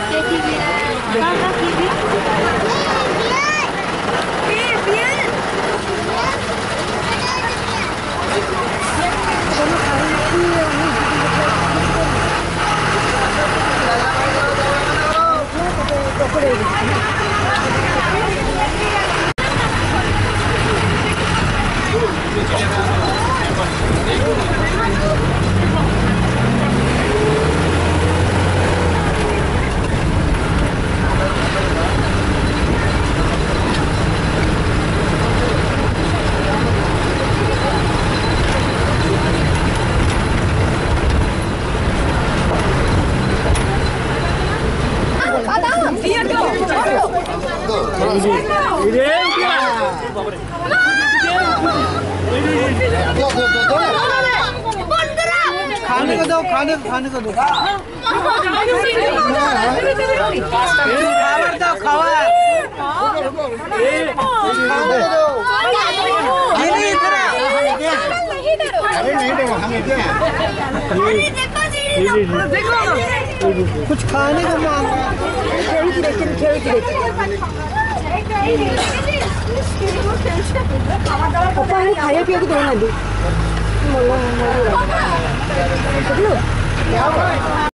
खाने को दो, खाने को दो। खावर दो, खावर। अरे नहीं दो, हमें क्या? देखो, कुछ खाने को मांगो। 오빠 한 가야 비어도 되나? 몰라.